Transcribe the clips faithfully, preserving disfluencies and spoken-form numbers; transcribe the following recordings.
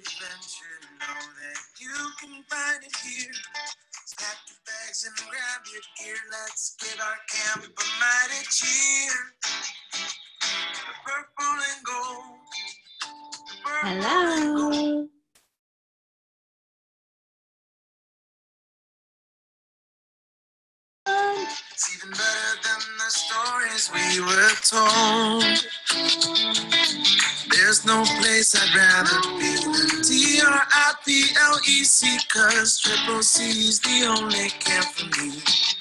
adventure, know that you can find it here. Pack your bags and grab your gear. Let's give our camp a mighty cheer. The purple and gold. The purple and gold. Hello. It's even better than the stories we were told. There's no place I'd rather be than T R I P L E C, cause Triple C's the only camp for me.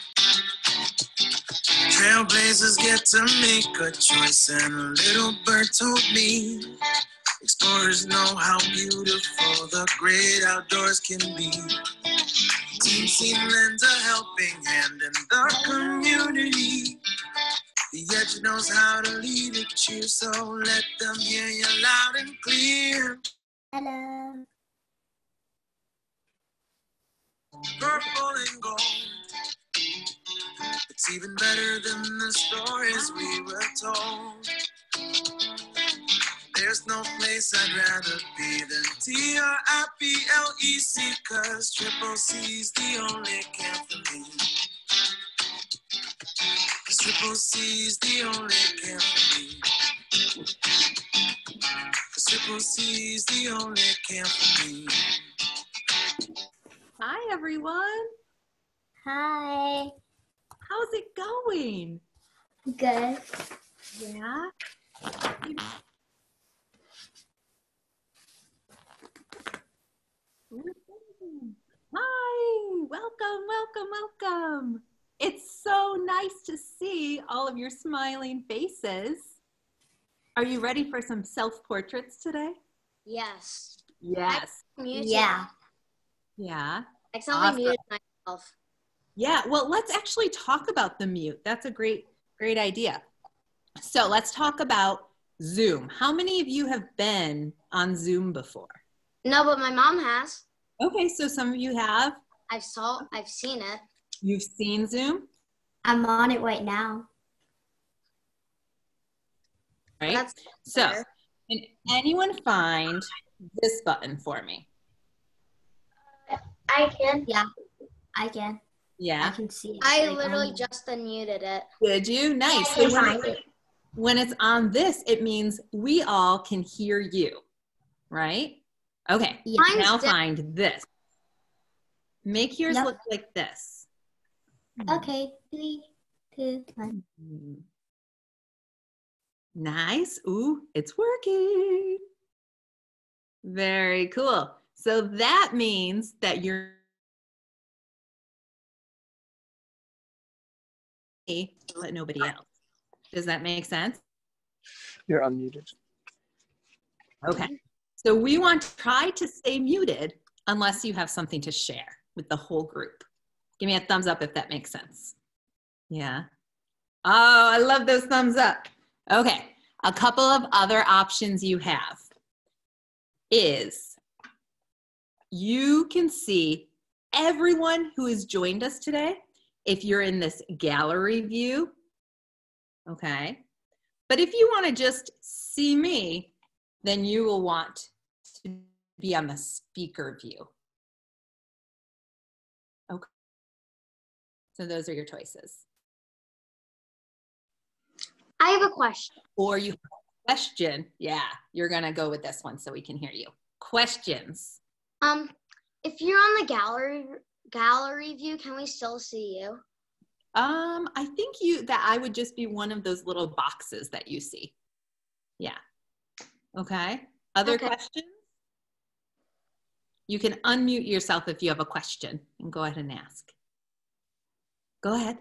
Trailblazers get to make a choice, and a little bird told me explorers know how beautiful the great outdoors can be. Team Scene lends a helping hand in the community. The edge knows how to lead a cheer, so let them hear you loud and clear. Hello. Purple and gold. It's even better than the stories we were told. There's no place I'd rather be than T R I P L E C, cause Triple C's the only camp for me. Cause Triple C's the only camp for me. Cause Triple C's the only camp for me. Hi, everyone. Hi. How's it going? Good. Yeah. Hi, welcome, welcome, welcome. It's so nice to see all of your smiling faces. Are you ready for some self-portraits today? Yes. Yes. Yeah. Yeah. I accidentally Awesome. muted myself. Yeah, well, let's actually talk about the mute. That's a great, great idea. So let's talk about Zoom. How many of you have been on Zoom before? No, but my mom has. Okay, so some of you have. I've saw. I've seen it. You've seen Zoom? I'm on it right now. Right? That's So, better. can anyone find this button for me? I can. Yeah, I can. I Yeah? can see it. I right literally on. just unmuted it. Did you? Nice. I So can when, find it, it. when it's on this, it means we all can hear you, right? Okay, Yeah. Mine's now di- find this. Make yours Yep. look like this. Okay. Three, two, one. Nice. Ooh, it's working. Very cool. So that means that you're me, but nobody else. Does that make sense? You're unmuted. Okay. So we want to try to stay muted unless you have something to share with the whole group. Give me a thumbs up if that makes sense. Yeah. Oh, I love those thumbs up. Okay. A couple of other options you have is you can see everyone who has joined us today if you're in this gallery view. Okay. But if you want to just see me, then you will want to be on the speaker view. Okay. So those are your choices. I have a question. Or you have a question. Yeah, you're going to go with this one so we can hear you. Questions. Um, if you're on the gallery gallery view, can we still see you? Um, I think you that I would just be one of those little boxes that you see. Yeah. Okay. Other Okay. questions? You can unmute yourself if you have a question and go ahead and ask. Go ahead.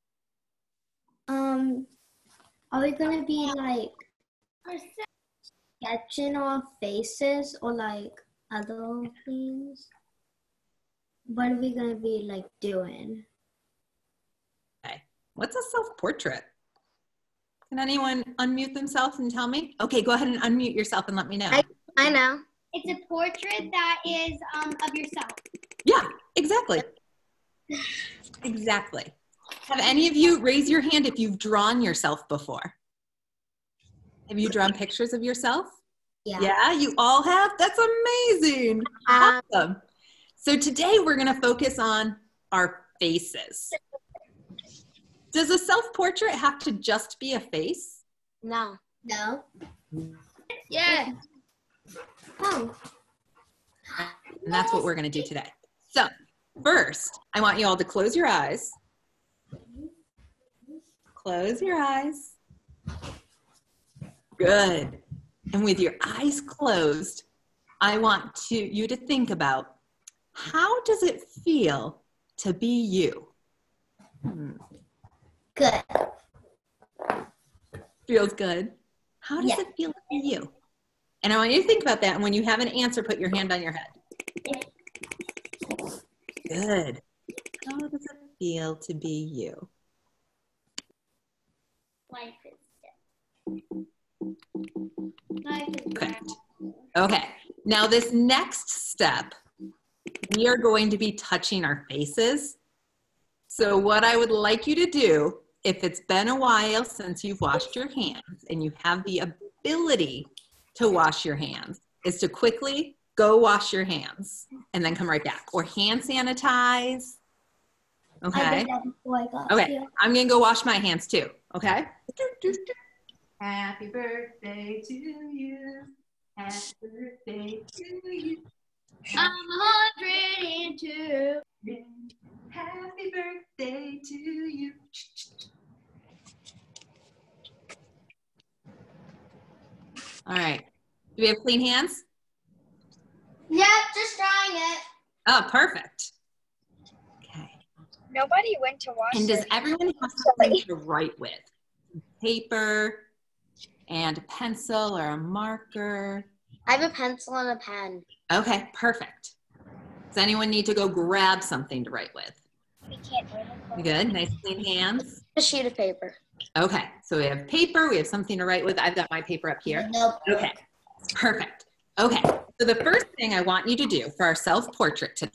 Um, are we gonna be like sketching our faces or like other things? What are we gonna be like doing? Okay. What's a self-portrait? Can anyone unmute themselves and tell me? Okay, go ahead and unmute yourself and let me know. I I know. It's a portrait that is um, of yourself. Yeah, exactly. Exactly. Have any of you raise your hand if you've drawn yourself before? Have you drawn pictures of yourself? Yeah. Yeah, you all have? That's amazing. Um, Awesome. So today we're going to focus on our faces. Does a self-portrait have to just be a face? no. No. Yeah. Oh. And that's what we're going to do today. So first, I want you all to close your eyes. Close your eyes. Good. And with your eyes closed, I want to, you to think about, how does it feel to be you? Hmm. Good. Feels good. How does Yeah. it feel to be you? And I want you to think about that. And when you have an answer, put your hand on your head. Good. How does it feel to be you? Life is Life is Perfect. Okay. Now this next step, we are going to be touching our faces. So what I would like you to do, if it's been a while since you've washed your hands and you have the ability to wash your hands, is to quickly go wash your hands and then come right back. Or hand sanitize. I Okay. did that before I got Okay. here. I'm going to go wash my hands too. Okay. Happy birthday to you. Happy birthday to you. I'm one hundred two. Happy birthday to you. All right. Do we have clean hands? Yep, just trying it. Oh, perfect. Okay. Nobody went to wash And does their everyone have something to write with? Paper and a pencil or a marker? I have a pencil and a pen. Okay, perfect. Does anyone need to go grab something to write with? We can't do You it. good? Nice clean hands? A sheet of paper. Okay, so we have paper, we have something to write with. I've got my paper up here. Nope. Okay, perfect. Okay, so the first thing I want you to do for our self-portrait today,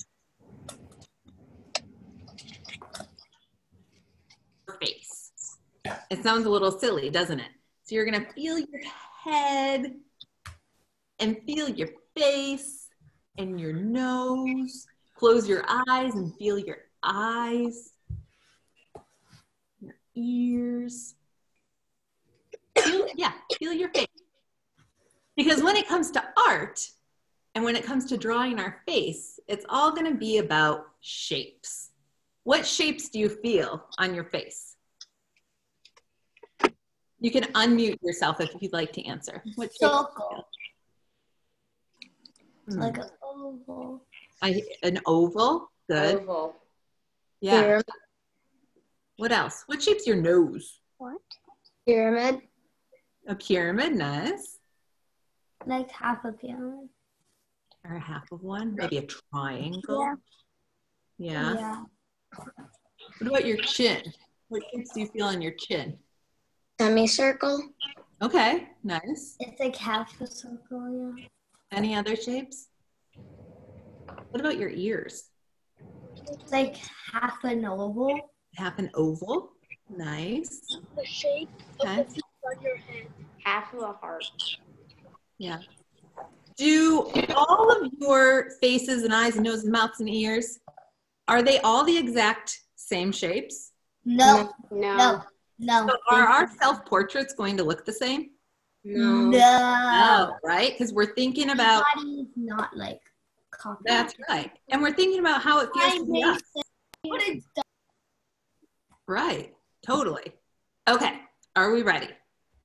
face. It sounds a little silly, doesn't it? So you're gonna feel your head and feel your face and your nose. Close your eyes and feel your eyes, your ears. Feel, yeah, feel your face. Because when it comes to art and when it comes to drawing our face, it's all gonna be about shapes. What shapes do you feel on your face? You can unmute yourself if you'd like to answer. What shapes do you Circle. feel? Hmm. Like an oval. I, an oval, good. Oval. Yeah. Pyramid. What else? What shape's your nose? What? Pyramid. A pyramid, nice. Like half a pyramid. Or a half of one, maybe a triangle. Yeah. Yeah. What about your chin? What shapes do you feel on your chin? Semicircle. Okay, nice. It's like half a circle, yeah. Any other shapes? What about your ears? It's like half an oval. Half an oval, nice. The shape Okay. of the face on your head. Half of a heart. Yeah. Do all of your faces and eyes and noses and mouths and ears, are they all the exact same shapes? No. No. No. No. So are our self-portraits going to look the same? No. No. No, right? Because we're thinking about, Body is not like copy. that's right. And we're thinking about how it feels to be us. But it's Right, totally. Okay, are we ready?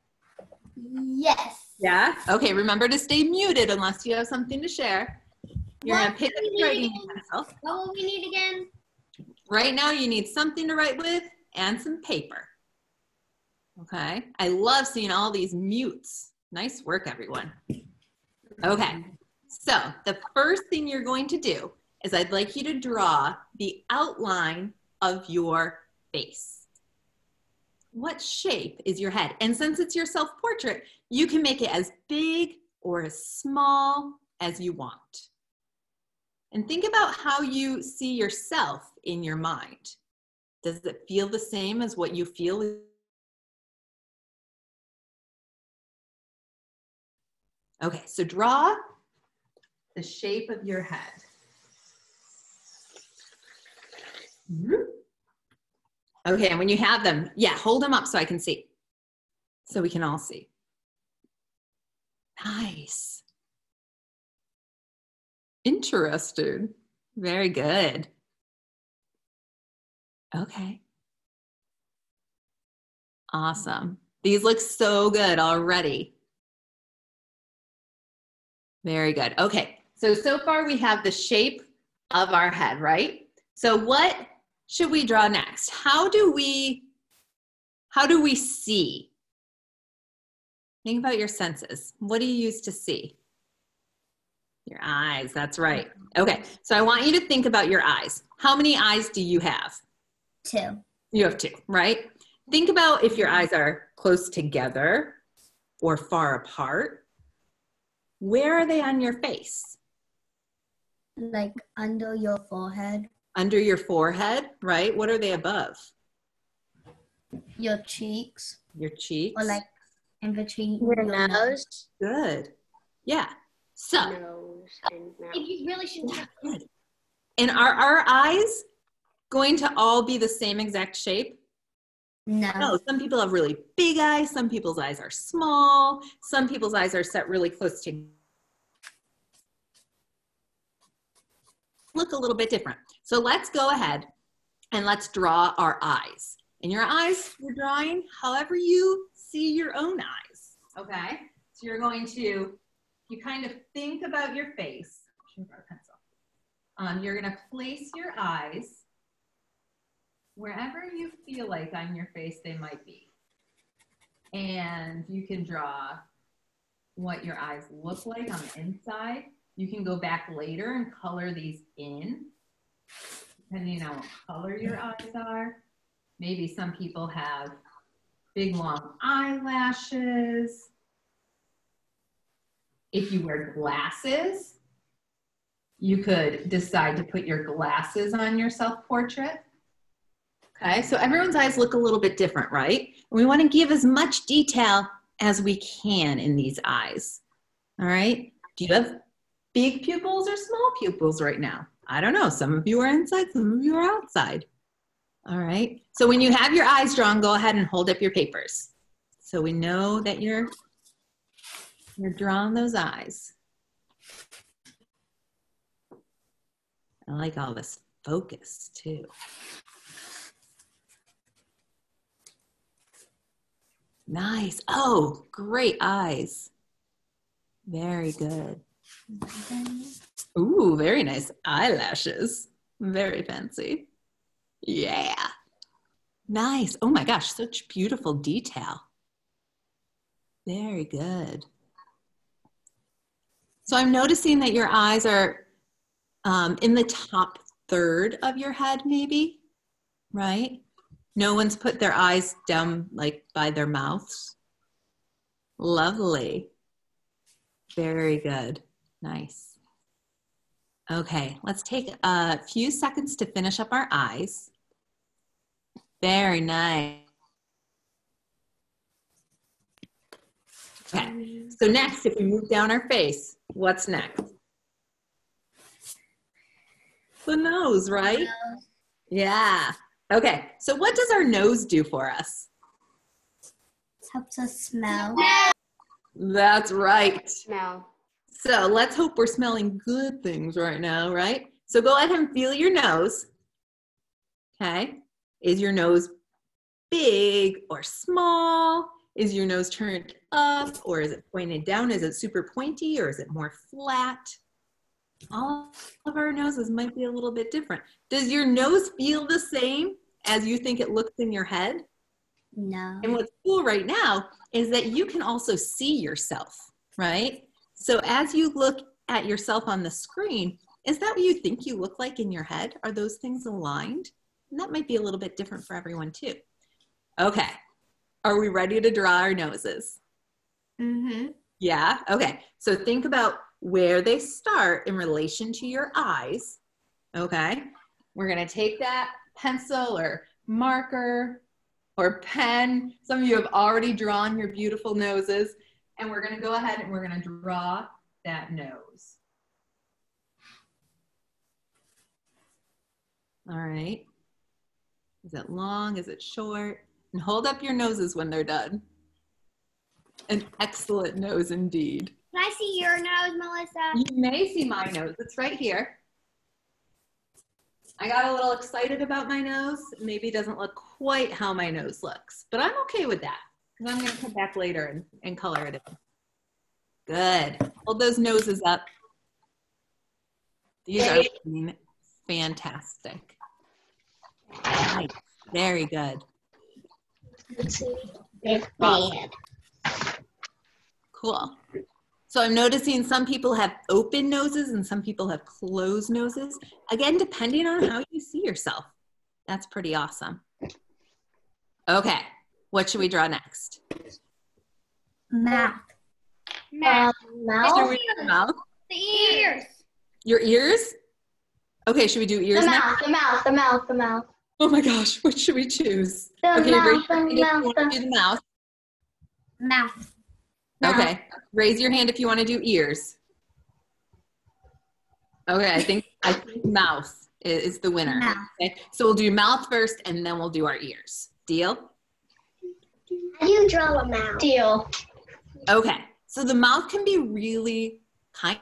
yes. Yeah? Okay, remember to stay muted unless you have something to share. You're What gonna pick up do we your need writing again? pencil. What will we need again? Right now you need something to write with and some paper. Okay, I love seeing all these mutes. Nice work, everyone. Okay, so the first thing you're going to do is I'd like you to draw the outline of your face. What shape is your head? And since it's your self-portrait, you can make it as big or as small as you want. And think about how you see yourself in your mind. Does it feel the same as what you feel? Okay, so draw the shape of your head. Okay, and when you have them, yeah, hold them up so I can see. So we can all see. Nice. Interesting. Very good. Okay. Awesome. These look so good already. Very good. Okay, so, so far we have the shape of our head, right? So what should we draw next? How do we, how do we see? Think about your senses. What do you use to see? Your eyes, that's right. Okay, so I want you to think about your eyes. How many eyes do you have? Two. You have two, right? Think about if your eyes are close together or far apart. Where are they on your face? Like under your forehead. Under your forehead, right? What are they above? Your cheeks. Your cheeks? Or like in between Your your nose. Good. Yeah. So, Nose and mouth. You really shouldn't have. good. And are our eyes going to all be the same exact shape? No. No, some people have really big eyes. Some people's eyes are small. Some people's eyes are set really close to look a little bit different. So let's go ahead and let's draw our eyes. And your eyes, you're drawing however you see your own eyes, okay? So you're going to, you kind of think about your face. Our pencil. Um, you're gonna place your eyes wherever you feel like on your face they might be. And you can draw what your eyes look like on the inside. You can go back later and color these in, depending on what color your eyes are. Maybe some people have big long eyelashes. If you wear glasses, you could decide to put your glasses on your self-portrait. Okay, so everyone's eyes look a little bit different, right? And we want to give as much detail as we can in these eyes. All right, do you have big pupils or small pupils right now? I don't know, some of you are inside, some of you are outside. All right, so when you have your eyes drawn, go ahead and hold up your papers. So we know that you're, you're drawing those eyes. I like all this focus too. Nice. Oh, great eyes. Very good. Ooh, very nice eyelashes. Very fancy. Yeah. Nice. Oh my gosh, such beautiful detail. Very good. So I'm noticing that your eyes are um, in the top third of your head, maybe, right? No one's put their eyes down like by their mouths. Lovely. Very good. Nice. Okay, let's take a few seconds to finish up our eyes. Very nice. Okay, so next, if we move down our face, what's next? The nose, right? Yeah. Okay, so what does our nose do for us? Helps us smell. That's right. Smell. So let's hope we're smelling good things right now, right? So go ahead and feel your nose. Okay. Is your nose big or small? Is your nose turned up or is it pointed down? Is it super pointy or is it more flat? All of our noses might be a little bit different. Does your nose feel the same as you think it looks in your head? No. And what's cool right now is that you can also see yourself, right? So as you look at yourself on the screen, is that what you think you look like in your head? Are those things aligned? And that might be a little bit different for everyone too. Okay, are we ready to draw our noses? Mm-hmm. Yeah, okay. So think about where they start in relation to your eyes, okay? We're gonna take that pencil or marker or pen. Some of you have already drawn your beautiful noses. and we're gonna go ahead and we're gonna draw that nose. All right. Is it long? Is it short? And hold up your noses when they're done. An excellent nose indeed. Can I see your nose, Melissa? You may see my nose. It's right here. I got a little excited about my nose. Maybe it doesn't look quite how my nose looks, but I'm okay with that because I'm going to come back later and, and color it in. Good. Hold those noses up. These are looking fantastic. Nice. Very good. Let's see. It's bad. Cool. So I'm noticing some people have open noses and some people have closed noses. Again, depending on how you see yourself. That's pretty awesome. Okay, what should we draw next? Mouth. Mouth. Mouth. Should we do mouth? The ears. Your ears? Okay, should we do ears The next? mouth, the mouth, the mouth, the mouth. Oh my gosh, what should we choose? The okay, mouth, raise your the hand if you mouth, want to the- do the mouth. Mouth. Okay, raise your hand if you want to do ears. Okay, I think I think mouth is, is the winner. Mouth. Okay, so we'll do mouth first and then we'll do our ears. Deal? How do you draw a mouth? Deal. Okay, so the mouth can be really kind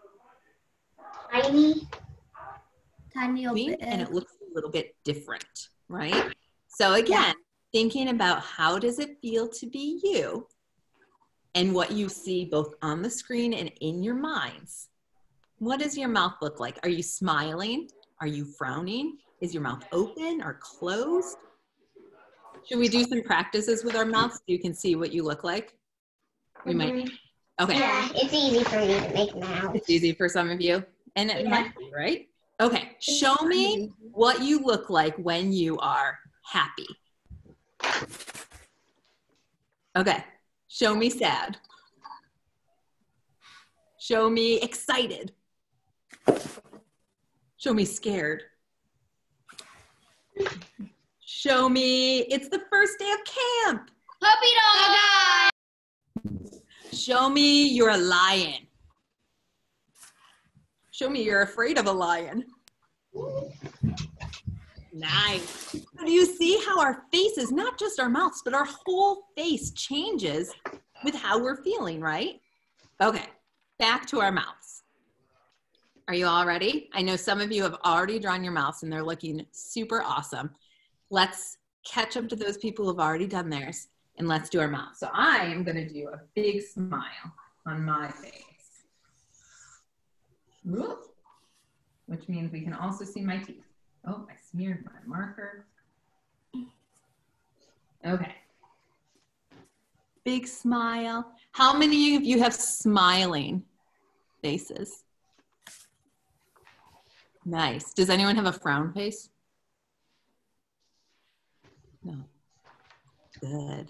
Tiny. Tiny of open. and it looks a little bit different, right? So again, thinking about how does it feel to be you and what you see both on the screen and in your minds. What does your mouth look like? Are you smiling? Are you frowning? Is your mouth open or closed? Should we do some practices with our mouths so you can see what you look like? We might. Okay. Yeah, it's easy for me to make mouths. It's easy for some of you. And it Yeah. might be, right? Okay. Show me what you look like when you are happy. Okay. Show me sad. Show me excited. Show me scared. Show me it's the first day of camp. Puppy dog. Show me you're a lion. Show me you're afraid of a lion. Nice. So do you see how our faces, not just our mouths, but our whole face changes with how we're feeling, right? Okay, back to our mouths. Are you all ready? I know some of you have already drawn your mouths and they're looking super awesome. Let's catch up to those people who've already done theirs and let's do our mouth. So I am gonna do a big smile on my face. Whoop. Which means we can also see my teeth. Oh, I smeared my marker. Okay. Big smile. How many of you have smiling faces? Nice. Does anyone have a frown face? No. Good.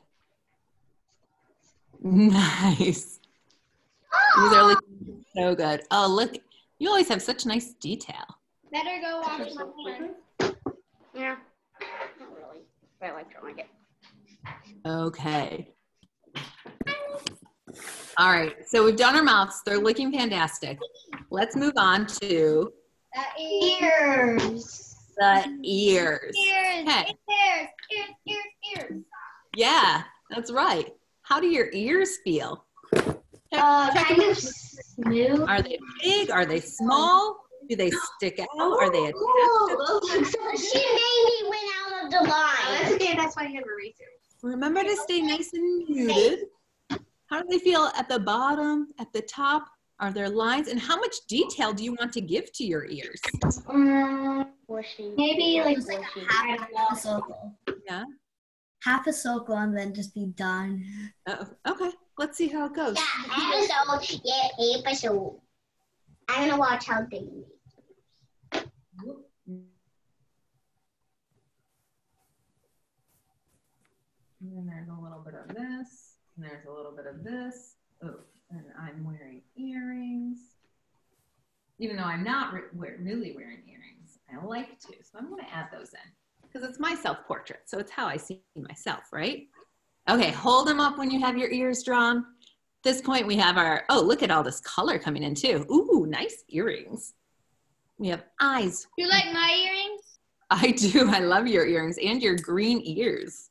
Nice. These are looking so good. Oh, look. You always have such nice detail. Better go wash my hands. Yeah. Not really. But I like drawing it. Okay. All right. So we've done our mouths. They're looking fantastic. Let's move on to The ears. the ears. Ears. Okay. Ears. Ears. Ears. Ears. Yeah, that's right. How do your ears feel? Check- Uh, check kind them of out. smooth. Are they big? Are they small? Do they stick out? Are they attached to She made me win out of the line. okay. That's why you have erasers. Remember to stay nice and muted. How do they feel at the bottom, at the top? Are there lines? And how much detail do you want to give to your ears? Um, Maybe like half a circle. Yeah. Half a circle and then just be done. Uh, okay. Let's see how it goes. Yeah, episode. Yeah, episode. I'm gonna watch how they make. And then there's a little bit of this, and there's a little bit of this. Oh, and I'm wearing earrings. Even though I'm not re really wearing earrings, I like to. So I'm going to add those in because it's my self-portrait. So it's how I see myself, right? Okay, hold them up when you have your ears drawn. this point we have our, oh, look at all this color coming in too. Ooh, nice earrings. We have eyes. You like my earrings? I do. I love your earrings and your green ears.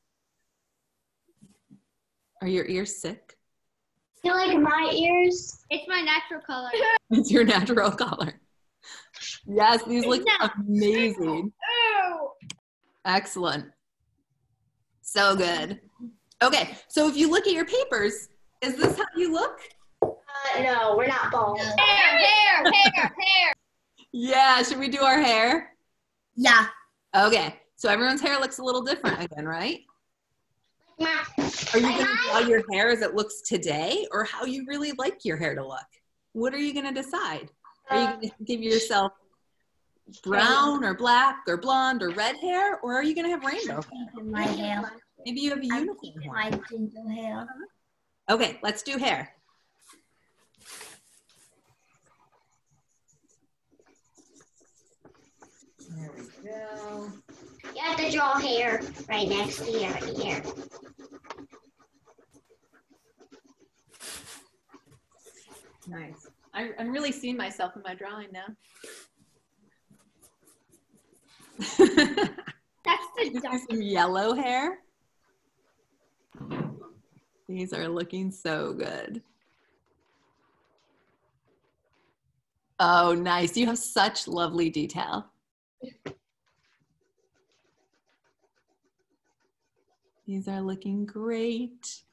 Are your ears sick? You like my ears? It's my natural color. It's your natural color. Yes, these look amazing. Excellent. So good. Okay, so if you look at your papers, is this how you look? Uh, no, we're not bald. Hair, hair, hair, hair. Yeah, should we do our hair? Yeah. Okay, so everyone's hair looks a little different again, right? Ma- Are you going to draw your hair as it looks today or how you really like your hair to look? What are you going to decide? Are you going to give yourself brown or black or blonde or red hair, or are you going to have rainbow hair? My hair. Maybe you have a I'm unicorn keeping hair. my ginger hair. Okay, let's do hair. There we go. You have to draw hair right next to your ear. Nice. I, I'm really seeing myself in my drawing now. That's the Is there some yellow hair? These are looking so good. Oh, nice. You have such lovely detail. These are looking great.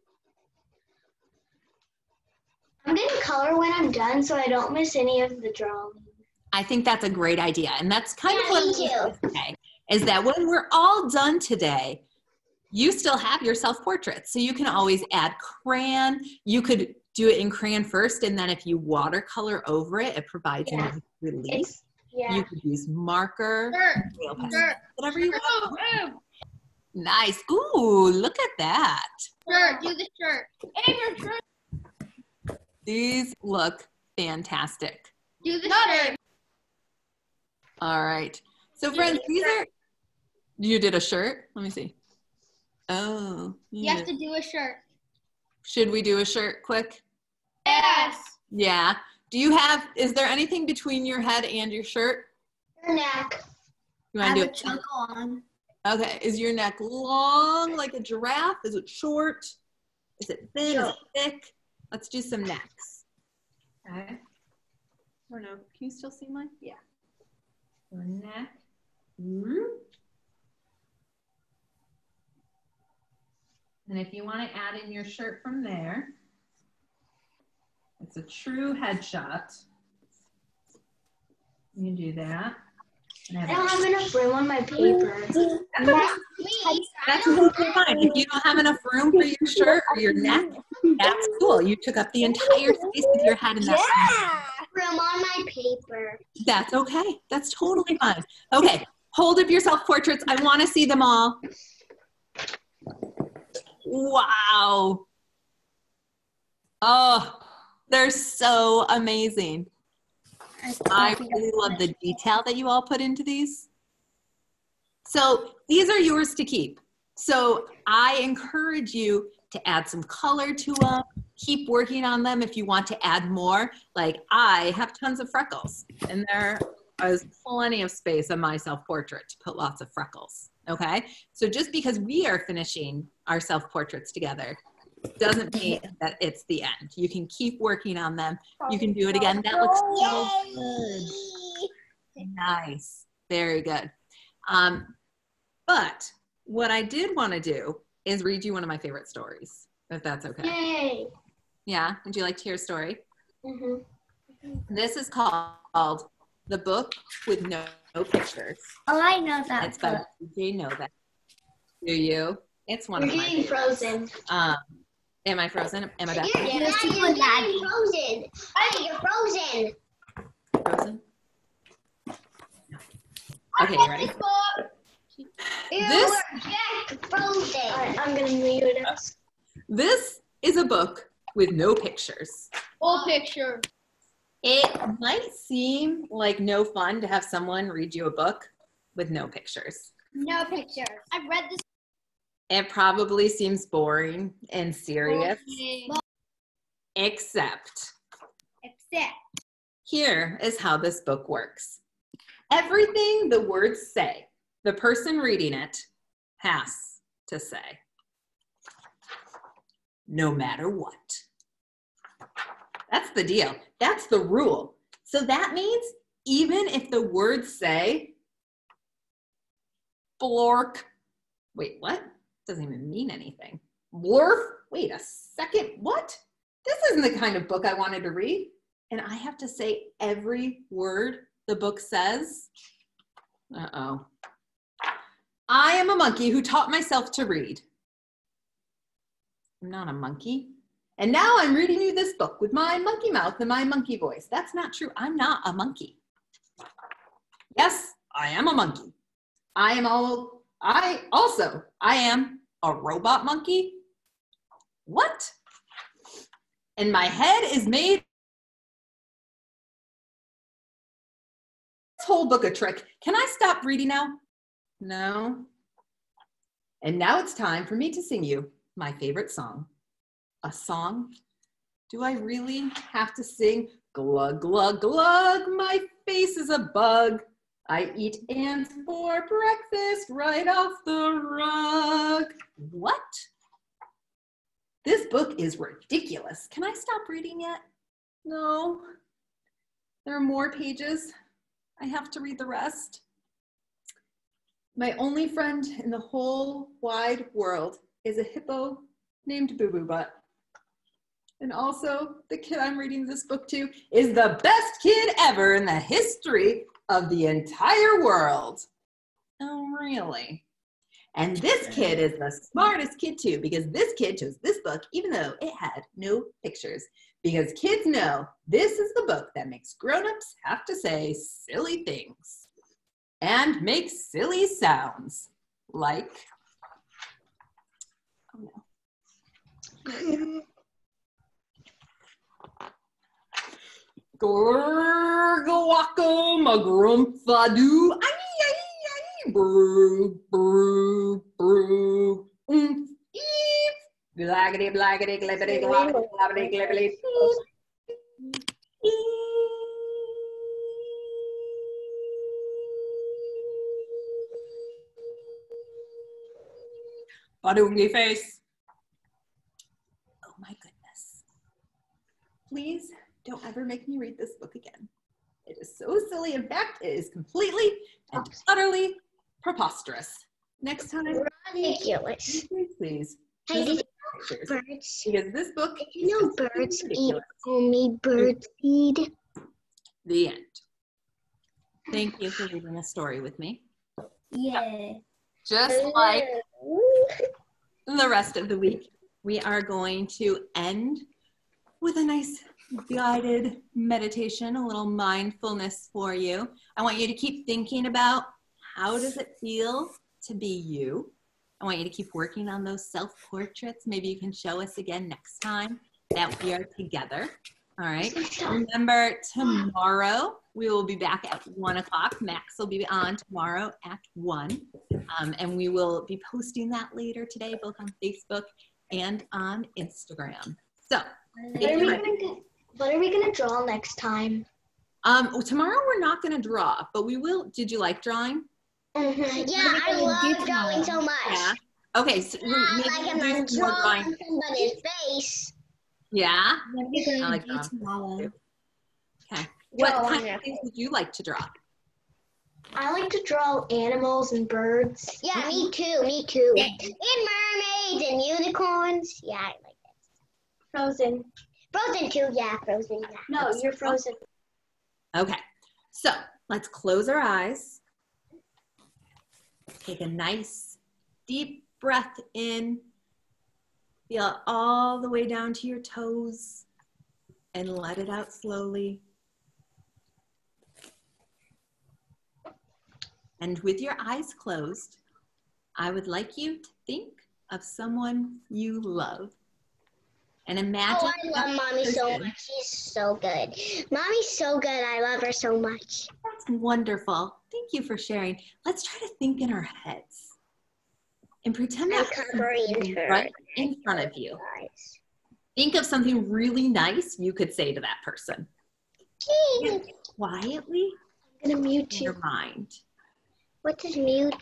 I'm gonna color when I'm done so I don't miss any of the drawing. I think that's a great idea. And that's kind Yeah, of what me I'm too. going to say, is that when we're all done today, you still have your self-portrait. So you can always add crayon. You could do it in crayon first, and then if you watercolor over it, it provides Yeah. a nice relief. It's, yeah. You could use marker, Sure. nail pastel, Sure. whatever you want. Sure. Nice. Ooh, look at that. Sure. Do the shirt. And your shirt. These look fantastic. Do the shirt. All right. So friends, these are, you did a shirt? Let me see. Oh. You have to do a shirt. Should we do a shirt quick? Yes. Yeah. Do you have, is there anything between your head and your shirt? Your neck. You I want have to a do it? choke on. Okay. Is your neck long like a giraffe? Is it short? Is it thin? Is it thick? Let's do some necks. Okay. I don't know. Can you still see mine? Yeah. So neck. And if you want to add in your shirt from there, it's a true headshot. You can do that. And I have don't a- have enough room on my paper. That's totally fine. If you don't have enough room for your shirt or your neck, that's cool. You took up the entire space with your head in that. Room on my paper. That's okay. That's totally fine. Okay, hold up your self-portraits. I want to see them all. Wow. Oh, they're so amazing. I really love the detail that you all put into these. So these are yours to keep. So I encourage you to add some color to them. Keep working on them if you want to add more. Like I have tons of freckles, and there is plenty of space on my self-portrait to put lots of freckles, okay? So just because we are finishing our self-portraits together doesn't mean that it's the end. You can keep working on them. You can do it again. That looks so good. Nice. Very good. Um, but what I did want to do is read you one of my favorite stories, if that's okay. Yay. Yeah? Would you like to hear a story? Mm-hmm. This is called The Book with No, no Pictures. Oh, I know that It's by book. Do you know that? Do you? It's one We're of my getting favorites. frozen. Um, am I frozen? Am I back? You're, Yeah, you're super getting laggy. frozen. Hey, you're frozen. Frozen? Okay, you ready? Ew, This- we're just frozen. All right, I'm gonna mute it. This is a book with no pictures. Full picture. It might seem like no fun to have someone read you a book with no pictures. No pictures. I've read this. It probably seems boring and serious. except. Except. Here is how this book works. Everything the words say, the person reading it has to say. No matter what. That's the deal. That's the rule. So that means even if the words say blork, wait, what? Doesn't even mean anything. Blurf, wait a second, what? This isn't the kind of book I wanted to read. And I have to say every word the book says. Uh-oh. I am a monkey who taught myself to read. I'm not a monkey. And now I'm reading you this book with my monkey mouth and my monkey voice. That's not true. I'm not a monkey. Yes, I am a monkey. I am all, I also, I am a robot monkey. What? And my head is made. This whole book a trick. Can I stop reading now? No. And now it's time for me to sing you my favorite song. A song? Do I really have to sing? Glug, glug, glug, my face is a bug. I eat ants for breakfast right off the rug. What? This book is ridiculous. Can I stop reading yet? No. There are more pages. I have to read the rest. My only friend in the whole wide world is a hippo named Boo Boo Butt. And also, the kid I'm reading this book to is the best kid ever in the history of the entire world. Oh, really? And this kid is the smartest kid too, because this kid chose this book even though it had no pictures. Because kids know this is the book that makes grown-ups have to say silly things and make silly sounds like, oh no. Gurglewaka magrumpfadoo, ay ay ay, brew, brew, brew, oomph, eep, blaggity, blaggity, glibbity, globbity, globbity, glibbity, Badungy face. Oh my goodness. Please don't ever make me read this book again. It is so silly. In fact, it is completely and utterly preposterous. Next time, Ridiculous. please, please. Hey, did pictures, you know birds? because this book Did you know is birds eat ridiculous. only bird seed? The end. Thank you for reading a story with me. Yeah. Just like the rest of the week, we are going to end with a nice guided meditation, a little mindfulness for you. I want you to keep thinking about how does it feel to be you. I want you to keep working on those self-portraits. Maybe you can show us again next time that we are together. All right. Remember, tomorrow we will be back at one o'clock. Max will be on tomorrow at one. Um, and we will be posting that later today, both on Facebook and on Instagram. So, What are, we gonna, what are we gonna draw next time? um, tomorrow we're not going to draw, but we will. Did you like drawing? Mm-hmm. Yeah, I love drawing so much. Yeah. Okay. So Yeah, maybe like we'll if do I'm some more drawing drawing. somebody's face. Yeah. What are we I gonna like do drawing. tomorrow? Okay. What Draw kind on of things would you like to draw? I like to draw animals and birds. Yeah, me too, me too. And mermaids and unicorns. Yeah, I like that. Frozen. Frozen too, yeah, Frozen. Yeah. No, you're frozen. Okay. So let's close our eyes. Take a nice deep breath in. Feel it all the way down to your toes and let it out slowly. And with your eyes closed, I would like you to think of someone you love. And imagine. Oh, I love Mommy so person. much. She's so good. Mommy's so good. I love her so much. That's wonderful. Thank you for sharing. Let's try to think in our heads and pretend I'm that covering person's her right in front of you. eyes. Think of something really nice you could say to that person. Yeah, quietly I'm gonna mute in you. your mind. What is mute?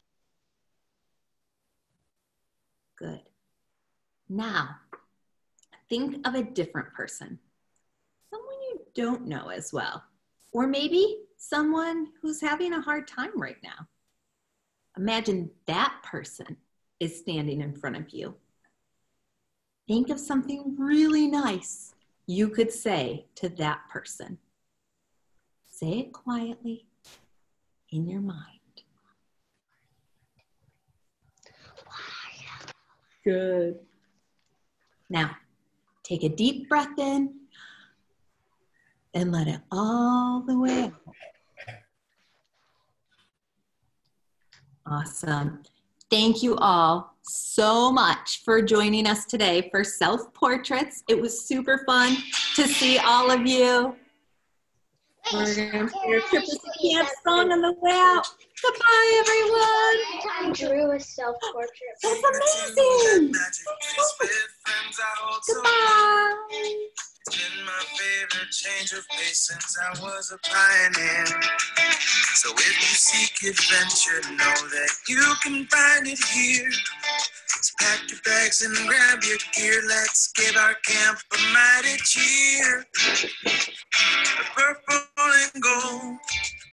Good. Now, think of a different person. Someone you don't know as well. Or maybe someone who's having a hard time right now. Imagine that person is standing in front of you. Think of something really nice you could say to that person. Say it quietly in your mind. Good. Now, take a deep breath in and let it all the way out. Awesome. Thank you all so much for joining us today for self-portraits. It was super fun to see all of you. We're going to hear a tripleccamp song on the way out. Goodbye, everyone. I drew a self-portrait. That's amazing. Goodbye. It's been my favorite change of pace since I was a pioneer. So if you seek adventure, know that you can find it here. So pack your bags and grab your gear. Let's give our camp a mighty cheer. The purple and gold